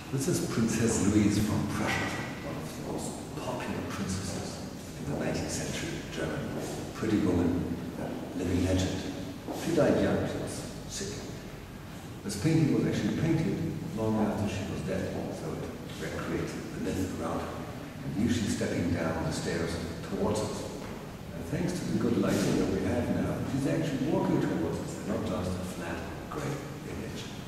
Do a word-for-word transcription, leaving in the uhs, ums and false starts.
This is Princess Louise from Prussia, one of the most popular princesses in the nineteenth century German. Pretty woman, a living legend. She died young, she was sick. This painting was actually painted long after she was dead, so it recreates the myth around her. And usually stepping down the stairs towards us. And thanks to the good lighting that we have now, she's actually walking towards us, and not just a flat, grey image.